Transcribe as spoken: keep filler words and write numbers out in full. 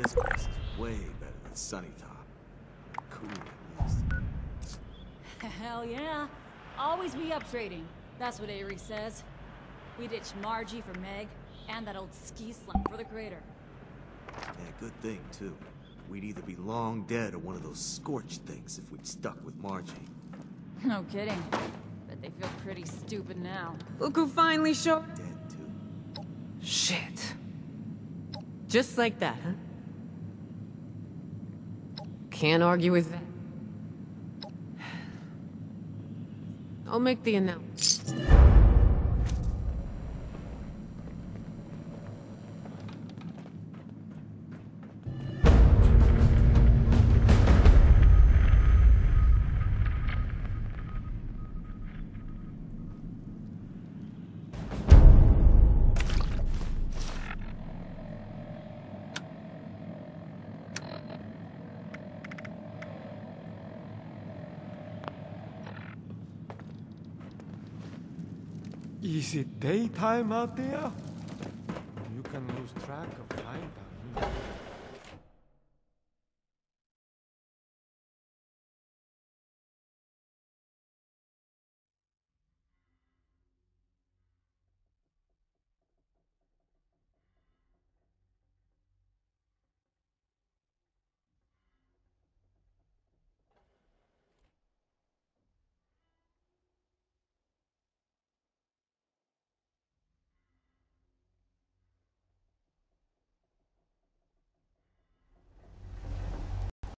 This place is way better than Sunnytop. Cool, at least. Hell yeah. Always be upgrading. That's what Aerie says. We ditched Margie for Meg, and that old ski slump for the crater. Yeah, good thing, too. We'd either be long dead or one of those scorched things if we'd stuck with Margie. No kidding. Bet they feel pretty stupid now. Look who finally showed. Dead, too. Shit. Just like that, huh? Can't argue with that. I'll make the announcement. Is it daytime out there? You can lose track of time down here.